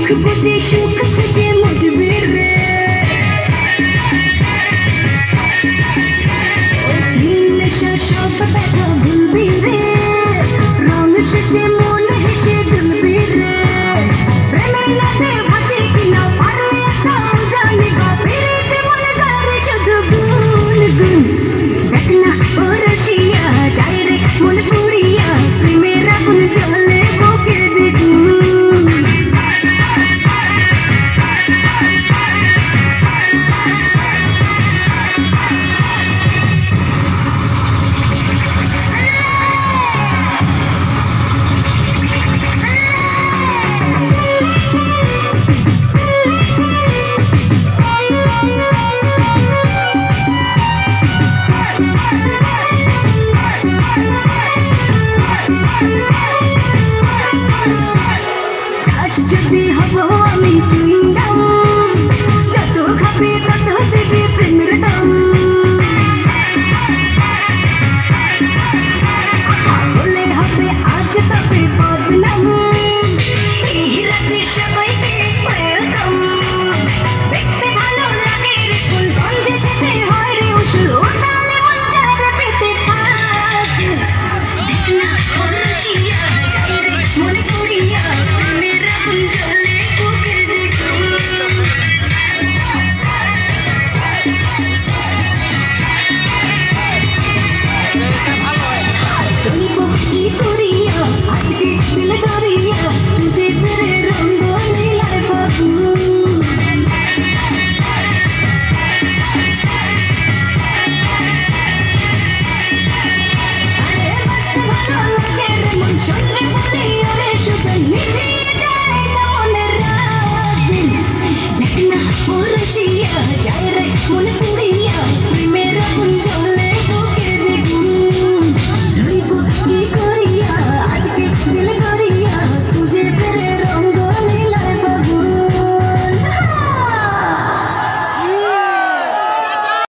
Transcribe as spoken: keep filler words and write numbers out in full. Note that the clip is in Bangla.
বুঝে সুখ খুঁজে মুজবে রে নেশা সব ব্যথা ভুলবি রে রং শেষে মন হেসে দুলবি রে প্রেমের রাতে ভাসে কিনা পারে এটাও জানি গো ফিরিতে মনে করে শুধু গুন গুন দেখ না ও রসিয়া যায় রে মন পুড়িয়া প্রেমের আগুন জ্বলে বুকের দ্বিগুণ যদি হব আমি চুইংগাম যত খাবে তত দেবে প্রেমের দাম বলে হবে আজ তবে বদনাম এই রাতে সবাইকে ওয়েলকাম দেখতে ভালো লাগে রে ফুল গন্ধে যেতে হয় রে উসুল ওঠালে মন চায় পেতে থাক দেখ না ও রসিয়া যায় রে মনে করিয়া প্রেমের আগুন জ্বলে বুকের দ্বিগুণ চলবো কি করিয়া আজকে দিল ধরিয়া তুই ফেরে রঙ্গ নীলায় ফাগুন আরে বাসতে ভালো লাগে রে মন শুনলে বলি ওরে শুধু নিভিয়ে যায় না মনের রাত দেখ না ও রসিয়া যায় রে মনে